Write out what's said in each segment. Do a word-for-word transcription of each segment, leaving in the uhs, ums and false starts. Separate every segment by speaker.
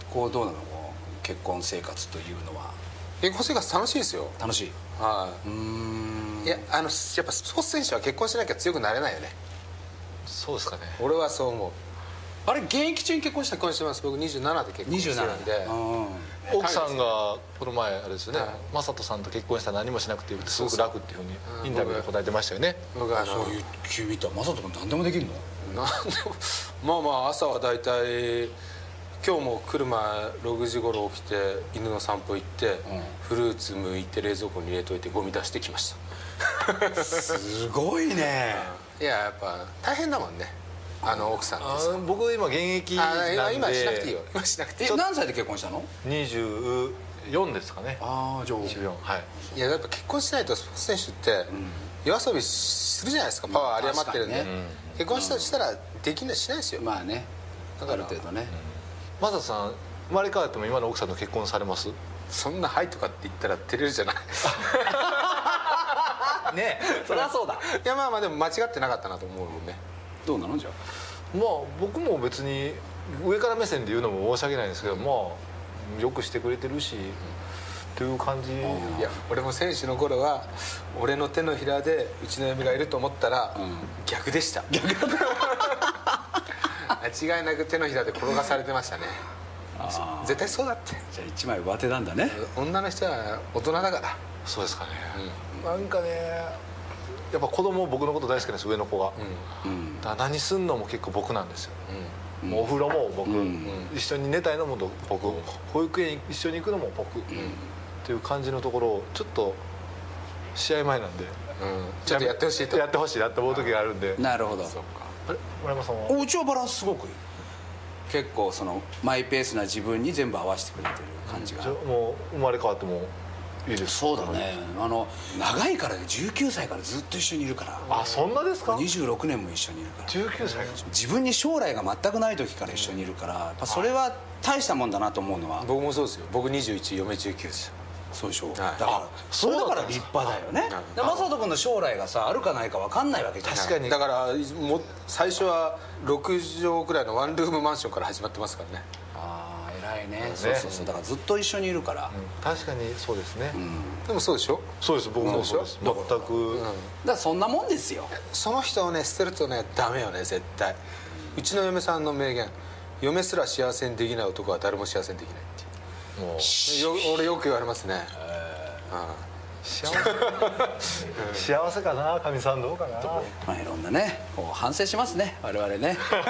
Speaker 1: こうどうなの、結婚生活というのは。
Speaker 2: 結婚生活楽しいですよ。
Speaker 1: 楽しい。
Speaker 2: はい。
Speaker 1: うーん。
Speaker 2: いや、あのやっぱスポーツ選手は結婚しなきゃ強くなれないよね。
Speaker 3: そうですかね。
Speaker 2: 俺はそう思う。あれ現役中に結婚した結婚してます。僕にじゅうななで結婚してるんで。
Speaker 3: 奥さんがこの前あれですよね、雅人さんと結婚したら何もしなくてよくてすごく楽っていうふうにインタビューで答えてましたよね。
Speaker 2: 僕はあの
Speaker 1: そういう急ビッター、雅人君何でもできるの？
Speaker 2: なんでもまあまあ朝は大体今日も車ろくじ頃起きて犬の散歩行って、うん、フルーツ剥いて冷蔵庫に入れといてゴミ出してきました。
Speaker 1: すごいね。
Speaker 2: いややっぱ大変だもんね、あの奥さんってさ。
Speaker 3: 僕今現役なんで。
Speaker 2: 今しなくていいよ。今しなくていい。
Speaker 1: 何歳で結婚したの？
Speaker 3: にじゅうよんですかね。
Speaker 1: ああ、じゃあ
Speaker 3: にじゅうよん。はい。
Speaker 2: いややっぱ結婚しないとスポーツ選手って夜遊びするじゃないですか。パワー有り余ってるんで、結婚したらできないしないですよ。
Speaker 1: まあね、だからある程度ね。
Speaker 3: 雅人さん生まれ変わっても今の奥さんと結婚されます？
Speaker 2: そんな「はい」とかって言ったら照れるじゃない。
Speaker 1: ねえ、そりゃそうだ。
Speaker 2: いやまあまあでも間違ってなかったなと思うよね。
Speaker 1: どうなのじゃあ。
Speaker 3: まあ僕も別に上から目線で言うのも申し訳ないんですけど、まあよくしてくれてるしっていう感じ。
Speaker 2: いや俺も選手の頃は俺の手のひらでうちの嫁がいると思ったら逆でした。逆間違いなく手のひらで転がされてましたね。絶対そうだって。
Speaker 1: じゃあ一枚上手なんだね。
Speaker 2: 女の人は大人だから。
Speaker 3: そうですかね、うん、なんかねやっぱ子供僕のこと大好きなんです上の子が、うん、だから何すんのも結構僕なんですよ、うん、もうお風呂も僕、うん、一緒に寝たいのも僕、うん、保育園一緒に行くのも僕、うん、っていう感じのところをちょっと試合前なんで、うん、
Speaker 2: ちょっとやってほしいと
Speaker 3: やってほしいなって思う時があるんで。
Speaker 1: なるほど。
Speaker 2: そうか。
Speaker 3: あれ村山さんは？
Speaker 1: うちはバランスすごくいい。結構そのマイペースな自分に全部合わせてくれてる感じが、
Speaker 3: うん、もう生まれ変わってもいいです。
Speaker 1: そうだね。あの長いからね、じゅうきゅうさいからずっと一緒にいるから。
Speaker 3: あ、そんなですか？
Speaker 1: にじゅうろくねんも一緒にいるから。
Speaker 3: じゅうきゅうさい。
Speaker 1: 自分に将来が全くない時から一緒にいるから、やっぱそれは大したもんだなと思うのは。
Speaker 2: 僕もそうですよ。僕にじゅういち、嫁じゅうきゅうですよ。
Speaker 1: そうでしょ、はい、だからそれだから立派だよね。雅人君の将来がさあるかないか分かんないわけじゃん。
Speaker 2: 確かに。だからも最初はろくじょうくらいのワンルームマンションから始まってますからね。
Speaker 1: ああ偉いね。そうそうそう、だからずっと一緒にいるから、
Speaker 3: うん、確かにそうですね、うん、
Speaker 2: でもそうでしょ。
Speaker 3: そうです、僕もそうです、全く、うん、だ
Speaker 1: からそんなもんですよ。
Speaker 2: その人をね捨てるとねダメよね絶対。うちの嫁さんの名言、嫁すら幸せにできない男は誰も幸せにできないっていう。もうよ俺よく言われますね。
Speaker 3: 幸せ幸せかな、かみさんどうかな。
Speaker 1: まあいろんなねこう反省しますね我々ね。
Speaker 2: 我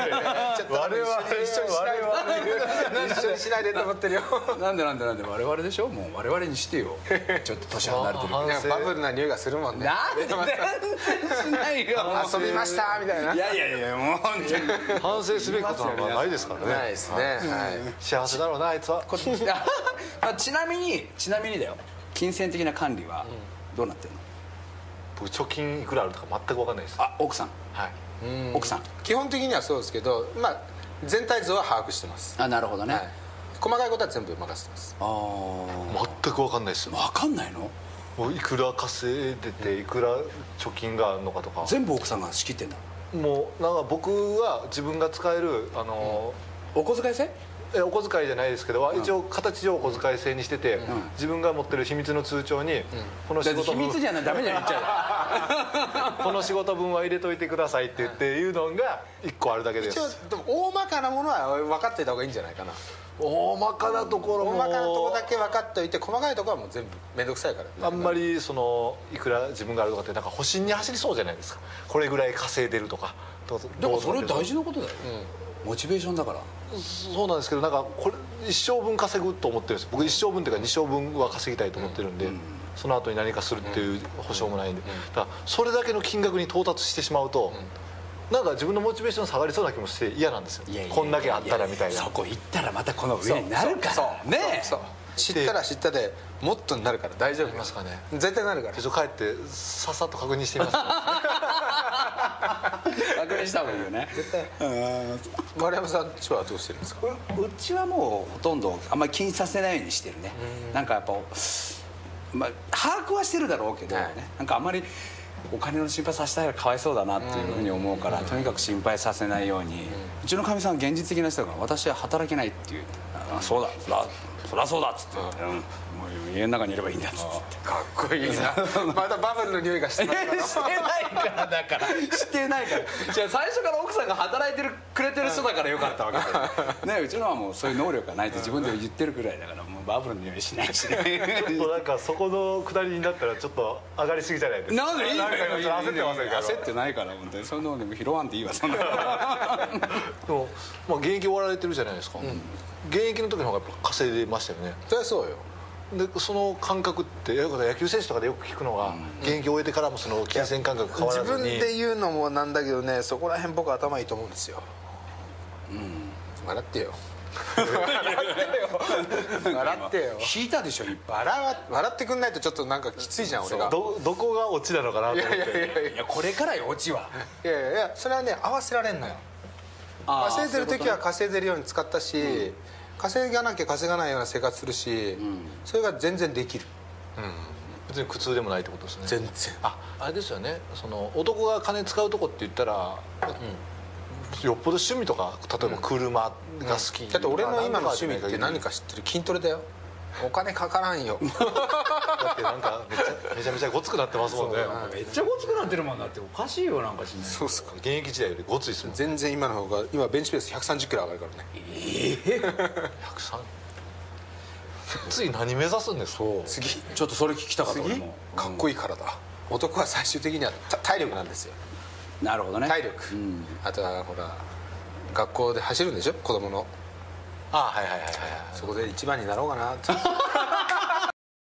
Speaker 2: 々一緒にしないで一緒にしないでと思ってるよ。
Speaker 1: なんでなんでなんで我々でしょ。もう我々にしてよ。ちょっと年離れてるけ
Speaker 2: どバブルな匂いがするもんね。
Speaker 1: なんで全然しないよ。
Speaker 2: 遊びましたみたいな。
Speaker 1: いやいやいやもう本当に
Speaker 3: 反省すべきことなんかないですからね。
Speaker 2: ないですね。
Speaker 3: 幸せだろうなあいつは。
Speaker 1: ちなみにちなみにだよ、金銭的な管理はどうなってるの？
Speaker 3: 僕貯金いくらあるとか全く分かんないです。
Speaker 1: あ、奥さん。
Speaker 3: はい。
Speaker 1: 奥さん
Speaker 2: 基本的にはそうですけど、まあ全体像は把握してます。
Speaker 1: あ、なるほどね。
Speaker 2: 細かいことは全部任せてます。
Speaker 1: ああ、
Speaker 3: 全く分かんないですよ。
Speaker 1: 分かんないの？
Speaker 3: もういくら稼いでていくら貯金があるのかとか
Speaker 1: 全部奥さんが仕切ってんだ。
Speaker 3: もうなんか僕は自分が使えるあの
Speaker 1: お小遣い制？
Speaker 3: えお小遣いじゃないですけど、一応形上お小遣い制にしてて、自分が持ってる秘密の通帳にこの仕事分、
Speaker 1: 秘密じゃないダメじゃん言っちゃ
Speaker 3: うこの仕事分は入れといてくださいって言っていうのがいっこあるだけです。
Speaker 2: 一応でも大まかなものは分かっていた方がいいんじゃないかな。
Speaker 3: 大まかなところも
Speaker 2: 大まかなところだけ分かっておいて、細かいところはもう全部面倒くさいから、
Speaker 3: あんまりそのいくら自分があるとかってなんか保身に走りそうじゃないですか。これぐらい稼いでるとか。
Speaker 1: でもそれ大事なことだよ、うん、モチベーションだから。
Speaker 3: そうなんですけど、なんかこれ一生分稼ぐと思ってるんです。僕一生分っていうか二生分は稼ぎたいと思ってるんで、うん、その後に何かするっていう保証もないんで、だからそれだけの金額に到達してしまうと、うん、なんか自分のモチベーション下がりそうな気もして嫌なんですよ。こんだけあったらみたいな。
Speaker 1: そこ行ったらまたこの上になるからね。
Speaker 2: そう知ったら知ったでもっとになるから大丈夫。
Speaker 3: ますかね。
Speaker 2: 絶対なるから。
Speaker 3: ちょっと帰ってささっと確認してみます。
Speaker 1: 確認した方がいいよね絶対。
Speaker 2: 丸山さんちはどうしてるんですか？
Speaker 1: うちはもうほとんどあんまり気にさせないようにしてるね。なんかやっぱ、まあ、把握はしてるだろうけどね、はい、なんかあんまりお金の心配させたらかわいそうだなっていうふうに思うから、とにかく心配させないように。うちのかみさんは現実的な人だから、私は働けないっていうあそうだそらそらそうだっつって、うん、もう家の中にいればいいんだっつって
Speaker 2: かっこいいなまたバブルの匂いがしてない
Speaker 1: してないからだからしてないからじゃあ最初から奥さんが働いてるくれてる人だからよかったわけで、ね、うちのはもうそういう能力がないって自分で言ってるくらいだからもうバブルの匂いしないしね
Speaker 3: なんかそこの下りになったらちょっと上がりすぎじゃないですか。
Speaker 1: なんでいいのよ
Speaker 3: 焦ってませんから
Speaker 1: 焦ってないから本当にそんなのでも拾わんでいいわそんな
Speaker 3: でも、まあ、現役終わられてるじゃないですか、うん、現役の時の方がやっぱ稼いでましたよね。
Speaker 2: そりゃそうよ。
Speaker 3: でその感覚って野球選手とかでよく聞くのが、うん、現役を終えてからもその金銭感覚変わらずに。
Speaker 2: 自分で言うのもなんだけどね、そこら辺僕頭いいと思うんですよ。うん笑ってよ笑ってよ笑ってよ
Speaker 1: 引いたでしょいっぱい。
Speaker 2: 笑笑ってくんないとちょっとなんかきついじゃん俺が。
Speaker 3: ど, どこがオチなのかなと思って。いやいやいや
Speaker 1: いやこれからよオチは。
Speaker 2: いやいやいやそれはね合わせられんのよ。稼いでる時は稼いでるように使ったし、うん、稼がなきゃ稼がないような生活するし、うん、それが全然できる、
Speaker 3: うん、別に苦痛でもないってことですね。
Speaker 2: 全然。
Speaker 3: ああれですよね、その男が金使うとこって言ったら、うん、よっぽど趣味とか例えば車が好き、うんうん、
Speaker 2: だって俺の今の趣味って何か知ってる？筋トレだよ。お金かからんよ
Speaker 3: だってなんかめちゃめちゃめちゃごつくなってますもんね。
Speaker 1: めっちゃごつくなってるもんだっておかしいよなんかしない。
Speaker 2: そうっすか。
Speaker 3: 現役時代よりごついっすもん。
Speaker 2: 全然今の方が今ベンチプレスひゃくさんじゅっキロ上がるからね。
Speaker 1: ええー、ひ
Speaker 3: ゃくさん次何目指すんですか？
Speaker 2: 次
Speaker 1: ちょっとそれ聞きたかった。
Speaker 2: 次かっこいい体、うん、男は最終的には体力なんですよ。
Speaker 1: なるほどね。
Speaker 2: 体力、うん、あとはほら学校で走るんでしょ子供の。
Speaker 3: ああはいはいはいはい。
Speaker 2: そこで一番になろうかなって